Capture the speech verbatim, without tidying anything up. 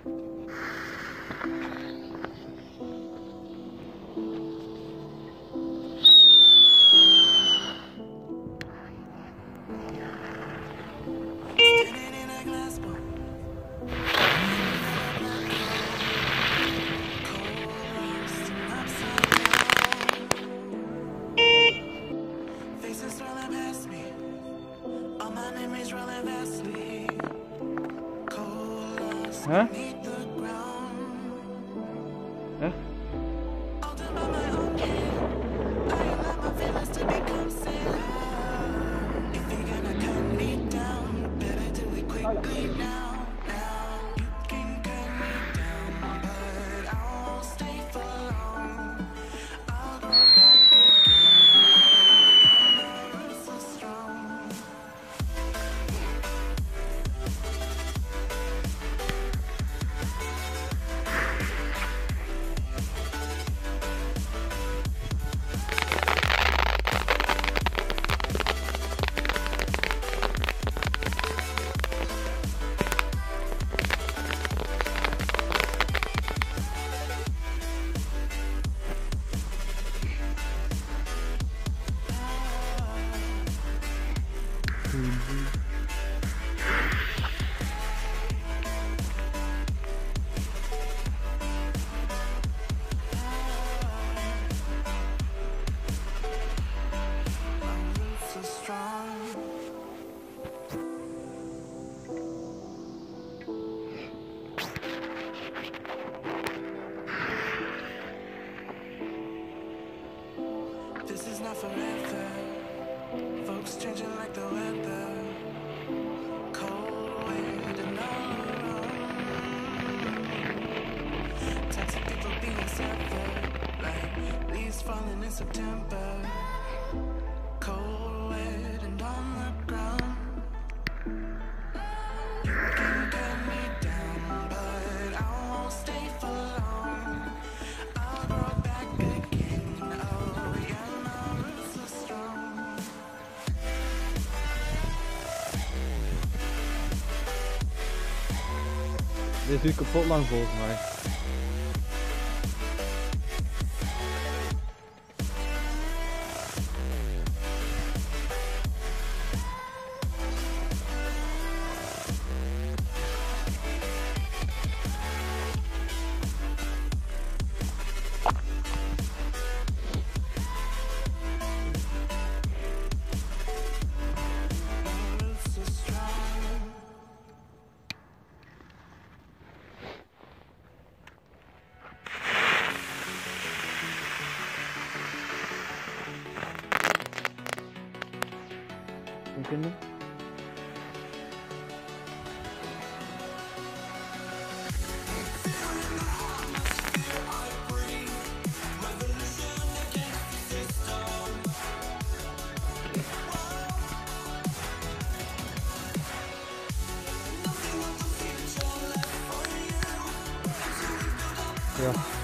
Huh? Huh? This is not forever. Folks changing like the weather. Cold wind and all. Toxic people being severed. Like leaves falling in September. Cold wind and on the ground. You can cut me down, but I won't stay for long. I'll grow back again. Oh yeah, my roots are strong. Dit is nu kapot lang volgens mij. Vinden. Ja.